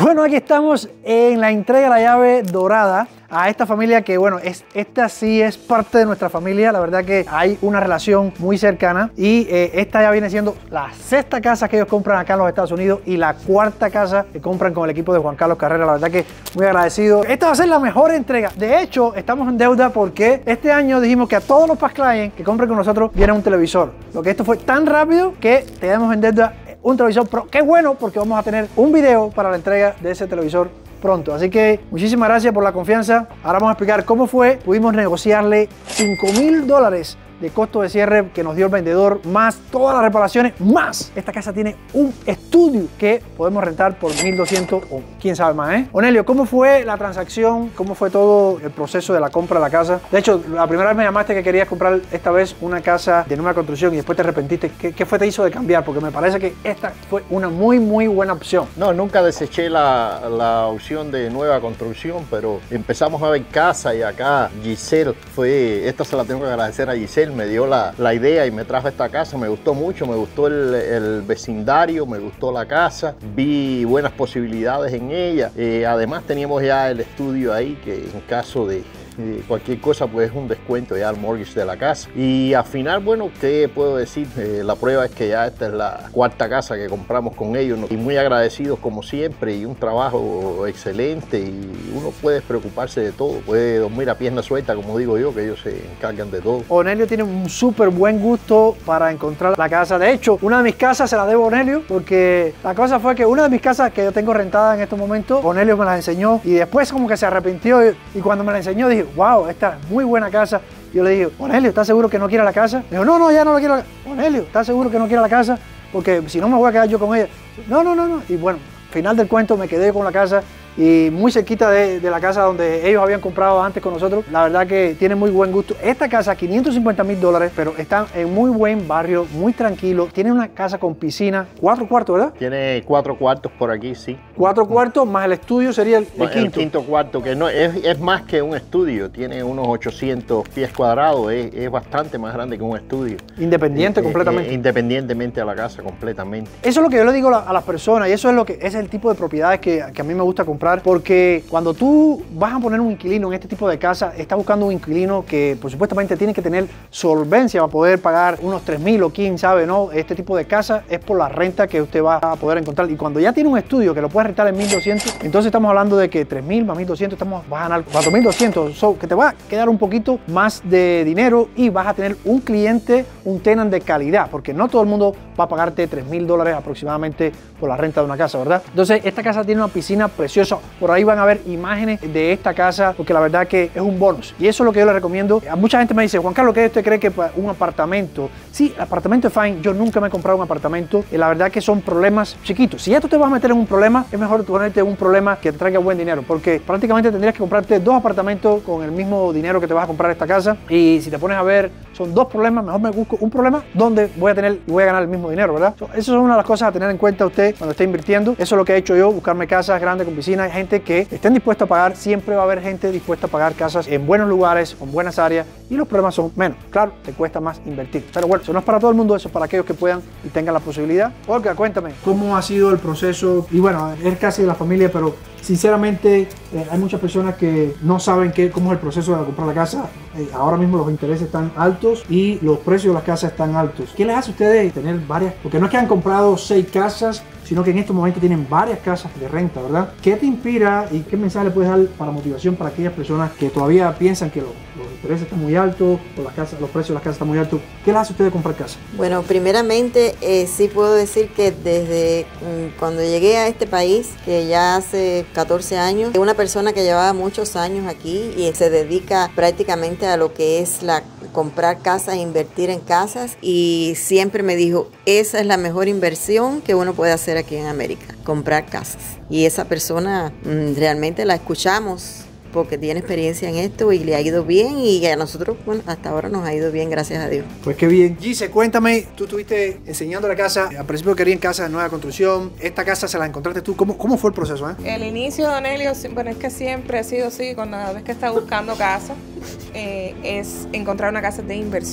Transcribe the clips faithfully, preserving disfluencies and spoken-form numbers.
Bueno, aquí estamos en la entrega de la llave dorada a esta familia que, bueno, es, esta sí es parte de nuestra familia. La verdad que hay una relación muy cercana y eh, esta ya viene siendo la sexta casa que ellos compran acá en los Estados Unidos y la cuarta casa que compran con el equipo de Juan Carlos Carrera. La verdad que muy agradecido. Esta va a ser la mejor entrega. De hecho, estamos en deuda porque este año dijimos que a todos los past clients que compren con nosotros viene un televisor. Lo que esto fue tan rápido que tenemos en deuda un televisor Pro. Qué bueno, porque vamos a tener un video para la entrega de ese televisor pronto. Así que muchísimas gracias por la confianza. Ahora vamos a explicar cómo fue. Pudimos negociarle cinco mil dólares de costo de cierre que nos dio el vendedor, más todas las reparaciones, más esta casa tiene un estudio que podemos rentar por mil doscientos o quién sabe más, ¿eh? Onelio, ¿cómo fue la transacción? ¿Cómo fue todo el proceso de la compra de la casa? De hecho, la primera vez me llamaste que querías comprar esta vez una casa de nueva construcción y después te arrepentiste. ¿Qué, qué fue te hizo de cambiar? Porque me parece que esta fue una muy, muy buena opción. No, nunca deseché la, la opción de nueva construcción, pero empezamos a ver casa y acá Giselle fue, esta se la tengo que agradecer a Giselle, me dio la, la idea y me trajo esta casa. Me gustó mucho, me gustó el, el vecindario, me gustó la casa, vi buenas posibilidades en ella. Eh, además teníamos ya el estudio ahí que en caso de Eh, cualquier cosa pues es un descuento ya al mortgage de la casa. Y al final, bueno, ¿qué puedo decir? Eh, la prueba es que ya esta es la cuarta casa que compramos con ellos, ¿no? Y muy agradecidos como siempre y un trabajo excelente y uno puede preocuparse de todo, puede dormir a pierna suelta como digo yo, que ellos se encargan de todo. Onelio tiene un súper buen gusto para encontrar la casa. De hecho, una de mis casas se la debo a Onelio porque la cosa fue que una de mis casas que yo tengo rentada en estos momentos, Onelio me las enseñó y después como que se arrepintió y, y cuando me la enseñó dije, wow, esta es muy buena casa. Yo le dije, Onelio, ¿estás seguro que no quiere la casa? Me dijo, no, no, ya no la quiero. Onelio, ¿estás seguro que no quiere la casa? Porque si no me voy a quedar yo con ella. No, no, no, no. Y bueno, final del cuento me quedé con la casa y muy cerquita de, de la casa donde ellos habían comprado antes con nosotros. La verdad que tiene muy buen gusto. Esta casa, quinientos cincuenta mil dólares, pero está en muy buen barrio, muy tranquilo. Tiene una casa con piscina, cuatro cuartos, ¿verdad? Tiene cuatro cuartos por aquí, sí. Cuatro cuartos más el estudio sería el, el, el quinto. El quinto cuarto, que no es, es más que un estudio. Tiene unos ochocientos pies cuadrados. Es, es bastante más grande que un estudio. Independiente eh, completamente. Eh, independientemente a la casa, completamente. Eso es lo que yo le digo a, a las personas y eso es lo que ese es el tipo de propiedades que, que a mí me gusta comprar. Porque cuando tú vas a poner un inquilino en este tipo de casa, estás buscando un inquilino que pues, supuestamente tiene que tener solvencia para poder pagar unos tres mil o quién sabe, ¿no? Este tipo de casa es por la renta que usted va a poder encontrar. Y cuando ya tiene un estudio que lo puedes rentar en mil doscientos, entonces estamos hablando de que tres mil más mil doscientos, estamos, vas a ganar cuatro mil doscientos, so, que te va a quedar un poquito más de dinero y vas a tener un cliente, un tenant de calidad, porque no todo el mundo va a pagarte tres mil dólares aproximadamente por la renta de una casa, ¿verdad? Entonces, esta casa tiene una piscina preciosa. Por ahí van a ver imágenes de esta casa porque la verdad que es un bonus y eso es lo que yo le recomiendo. A mucha gente me dice, Juan Carlos, ¿qué usted cree que un apartamento? Sí, el apartamento es fine. Yo nunca me he comprado un apartamento y la verdad que son problemas chiquitos. Si ya tú te vas a meter en un problema, es mejor ponerte un problema que te traiga buen dinero porque prácticamente tendrías que comprarte dos apartamentos con el mismo dinero que te vas a comprar esta casa y si te pones a ver, son dos problemas. Mejor me busco un problema donde voy a tener y voy a ganar el mismo dinero, ¿verdad? So, eso es una de las cosas a tener en cuenta usted cuando esté invirtiendo. Eso es lo que he hecho yo, buscarme casas grandes con piscina. Hay gente que estén dispuestos a pagar, siempre va a haber gente dispuesta a pagar casas en buenos lugares, con buenas áreas y los problemas son menos. Claro, te cuesta más invertir. Pero bueno, eso no es para todo el mundo, eso es para aquellos que puedan y tengan la posibilidad. Olga, cuéntame, ¿cómo ha sido el proceso? Y bueno, es casi de la familia, pero sinceramente eh, hay muchas personas que no saben qué, cómo es el proceso de comprar la casa. Eh, ahora mismo los intereses están altos y los precios de las casas están altos. ¿Qué les hace a ustedes tener varias? Porque no es que han comprado seis casas, sino que en estos momentos tienen varias casas de renta, ¿verdad? ¿Qué te inspira y qué mensaje le puedes dar para motivación para aquellas personas que todavía piensan que los, los intereses están muy altos o las casas, los precios de las casas están muy altos? ¿Qué les hace a ustedes comprar casa? Bueno, primeramente eh, sí puedo decir que desde mm, cuando llegué a este país, que ya hace catorce años, una persona que llevaba muchos años aquí y se dedica prácticamente a lo que es la comprar casas e invertir en casas y siempre me dijo, esa es la mejor inversión que uno puede hacer aquí en América, comprar casas. Y esa persona mmm, realmente la escuchamos porque tiene experiencia en esto y le ha ido bien y a nosotros, bueno, hasta ahora nos ha ido bien, gracias a Dios. Pues qué bien. Gise, cuéntame, tú estuviste enseñando la casa, al principio querían casas de nueva construcción, esta casa se la encontraste tú, ¿cómo, cómo fue el proceso? Eh? El inicio de Onelio, bueno, es que siempre ha sido así, cuando cada vez que está buscando casa, eh, es encontrar una casa de inversión.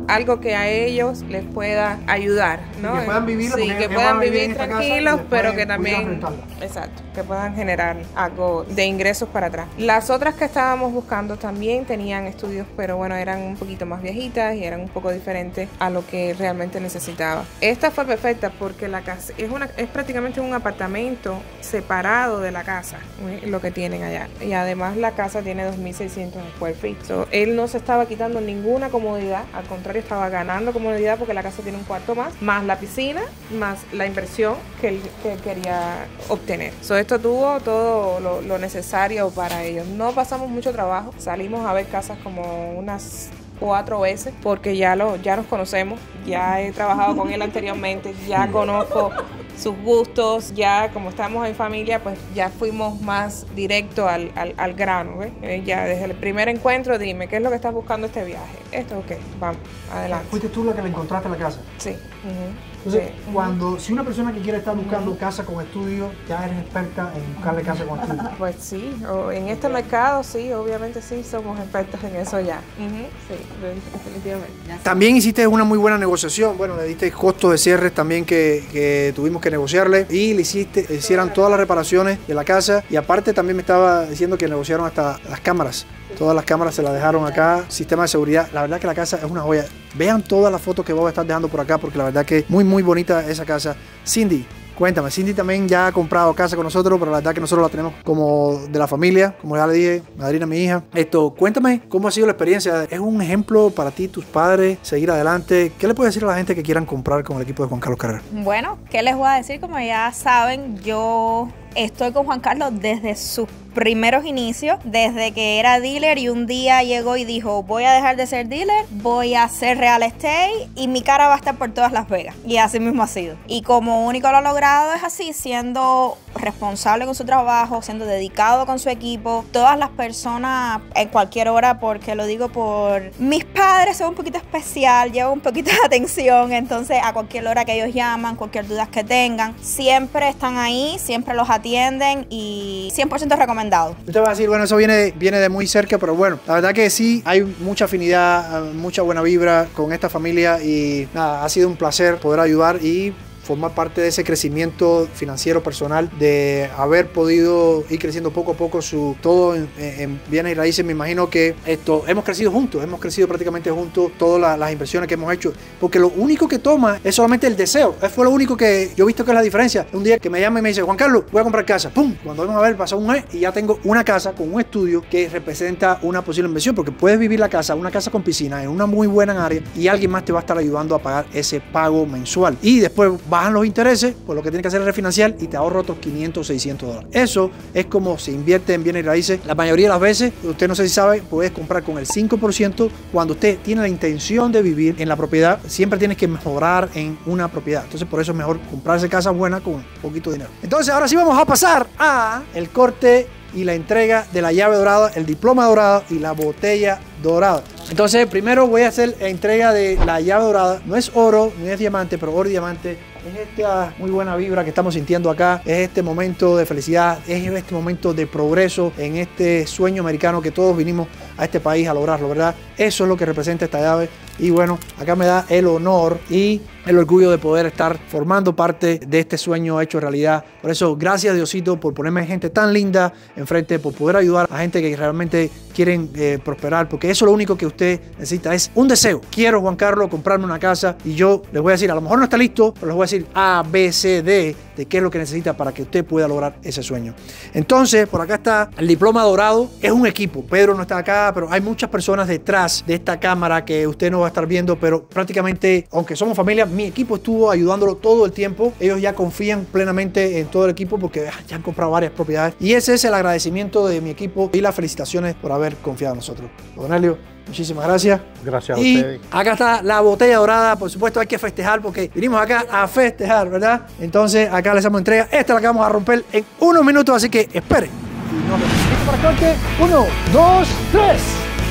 algo que a ellos les pueda ayudar, ¿no? Y que puedan vivir, sí, que puedan vivir tranquilos, pero que también, rentarla. exacto, que puedan generar algo de ingresos para atrás. Las otras que estábamos buscando también tenían estudios, pero bueno, eran un poquito más viejitas y eran un poco diferentes a lo que realmente necesitaba. Esta fue perfecta porque la casa es una es prácticamente un apartamento separado de la casa, ¿eh? Lo que tienen allá. Y además la casa tiene dos mil seiscientos square feet. So, él no se estaba quitando ninguna comodidad, al contrario, estaba ganando comodidad porque la casa tiene un cuarto más, más la piscina, más la inversión que él, que él quería obtener. So, esto tuvo todo lo, lo necesario para ellos. No pasamos mucho trabajo, salimos a ver casas como unas cuatro veces porque ya, lo, ya nos conocemos, ya he trabajado con él anteriormente, ya conozco sus gustos, ya como estamos en familia, pues ya fuimos más directo al, al, al grano, ¿ves? Eh, ya desde el primer encuentro, dime, ¿qué es lo que estás buscando este viaje? Esto, ok, vamos, adelante. ¿Fuiste tú la que le encontraste la casa? Sí. Uh-huh. Entonces, sí. cuando, si una persona que quiere estar buscando uh-huh. casa con estudio, ya eres experta en buscarle casa con estudio. Pues sí, o en este mercado sí, obviamente sí, somos expertos en eso ya. Uh-huh. Sí, definitivamente. También hiciste una muy buena negociación, bueno, le diste costos de cierres también que, que tuvimos que negociarle y le hiciste, hicieran todas las reparaciones de la casa y aparte también me estaba diciendo que negociaron hasta las cámaras. Todas las cámaras se las dejaron acá, sistema de seguridad. La verdad que la casa es una joya. Vean todas las fotos que Bob está dejando por acá porque la verdad que es muy muy bonita esa casa. Cindy, cuéntame, Cindy también ya ha comprado casa con nosotros, pero la verdad que nosotros la tenemos como de la familia, como ya le dije, madrina mi hija. Esto, cuéntame cómo ha sido la experiencia. ¿Es un ejemplo para ti, tus padres, seguir adelante? ¿Qué le puedes decir a la gente que quieran comprar con el equipo de Juan Carlos Carrera? Bueno, ¿qué les voy a decir? Como ya saben, yo estoy con Juan Carlos desde sus primeros inicios, desde que era dealer y un día llegó y dijo, voy a dejar de ser dealer, voy a hacer real estate y mi cara va a estar por todas Las Vegas. Y así mismo ha sido. Y como único lo ha logrado es así, siendo responsable con su trabajo, siendo dedicado con su equipo, todas las personas en cualquier hora, porque lo digo por mis padres, son un poquito especial, llevo un poquito de atención, entonces a cualquier hora que ellos llaman, cualquier duda que tengan, siempre están ahí, siempre los atienden y cien por ciento recomendado. Usted va a decir, bueno, eso viene, viene de muy cerca, pero bueno, la verdad que sí, hay mucha afinidad, mucha buena vibra con esta familia y nada, ha sido un placer poder ayudar y formar parte de ese crecimiento financiero personal, de haber podido ir creciendo poco a poco su todo en, en bienes y raíces. Me imagino que esto hemos crecido juntos, hemos crecido prácticamente juntos todas las, las inversiones que hemos hecho, porque lo único que toma es solamente el deseo. Eso fue lo único que yo he visto que es la diferencia. Un día que me llama y me dice, Juan Carlos, voy a comprar casa, pum, cuando vamos a ver, pasa un mes y ya tengo una casa con un estudio que representa una posible inversión, porque puedes vivir la casa, una casa con piscina en una muy buena área y alguien más te va a estar ayudando a pagar ese pago mensual y después bajan los intereses, pues lo que tienes que hacer es refinanciar y te ahorra otros quinientos, seiscientos dólares. Eso es como se invierte en bienes y raíces. La mayoría de las veces, usted no sé si sabe, puedes comprar con el cinco por ciento cuando usted tiene la intención de vivir en la propiedad. Siempre tienes que mejorar en una propiedad. Entonces por eso es mejor comprarse casa buena con poquito dinero. Entonces ahora sí vamos a pasar a el corte y la entrega de la llave dorada, el diploma dorado y la botella dorada. Entonces primero voy a hacer la entrega de la llave dorada. No es oro, no es diamante, pero oro y diamante. Es esta muy buena vibra que estamos sintiendo acá, es este momento de felicidad, es este momento de progreso en este sueño americano que todos vinimos a este país a lograrlo, ¿verdad? Eso es lo que representa esta llave y bueno, acá me da el honor y el orgullo de poder estar formando parte de este sueño hecho realidad. Por eso, gracias Diosito por ponerme gente tan linda enfrente, por poder ayudar a gente que realmente quieren eh, prosperar, porque eso es lo único que usted necesita, es un deseo. Quiero, Juan Carlos, comprarme una casa y yo les voy a decir, a lo mejor no está listo, pero les voy a decir A, B, C, D, de qué es lo que necesita para que usted pueda lograr ese sueño. Entonces, por acá está el diploma dorado, es un equipo. Pedro no está acá, pero hay muchas personas detrás de esta cámara que usted no va a estar viendo, pero prácticamente, aunque somos familia, mi equipo estuvo ayudándolo todo el tiempo. Ellos ya confían plenamente en todo el equipo porque ya han comprado varias propiedades. Y ese es el agradecimiento de mi equipo y las felicitaciones por haber confiado en nosotros. Don Helio, muchísimas gracias. Gracias a y ustedes. Acá está la botella dorada. Por supuesto, hay que festejar porque vinimos acá a festejar, ¿verdad? Entonces, acá les damos entrega. Esta es la que vamos a romper en unos minutos, así que esperen. Y nos vemos. ¿Listo para el corte? Uno, dos, tres.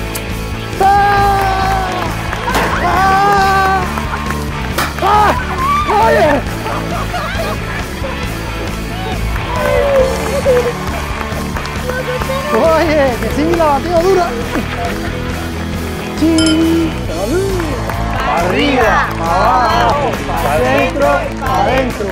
¡Ah! ¡Ah! ¡Ah! ¡Oye! Oye, que sí, la batida dura. Sí, salud. para arriba, para abajo, para adentro, para adentro.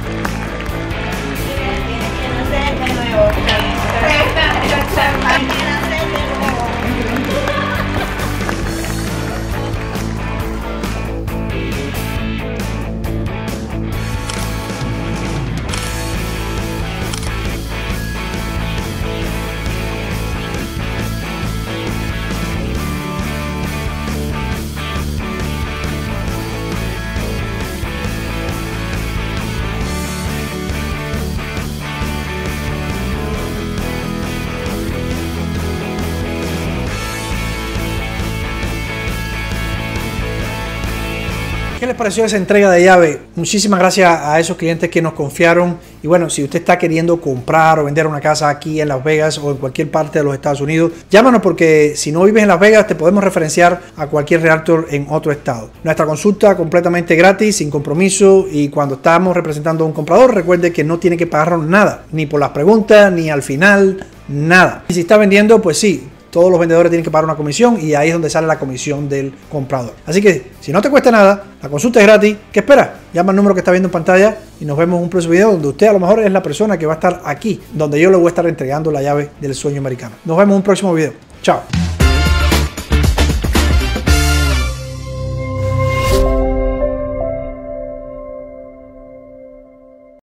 ¿Qué les pareció esa entrega de llave? Muchísimas gracias a esos clientes que nos confiaron. Y bueno, si usted está queriendo comprar o vender una casa aquí en Las Vegas o en cualquier parte de los Estados Unidos, llámanos, porque si no vives en Las Vegas te podemos referenciar a cualquier realtor en otro estado. Nuestra consulta completamente gratis, sin compromiso, y cuando estamos representando a un comprador, recuerde que no tiene que pagarnos nada, ni por las preguntas, ni al final, nada. Y si está vendiendo, pues sí, todos los vendedores tienen que pagar una comisión, y ahí es donde sale la comisión del comprador. Así que si no te cuesta nada, la consulta es gratis. ¿Qué esperas? Llama al número que está viendo en pantalla y nos vemos en un próximo video donde usted a lo mejor es la persona que va a estar aquí, donde yo le voy a estar entregando la llave del sueño americano. Nos vemos en un próximo video. Chao.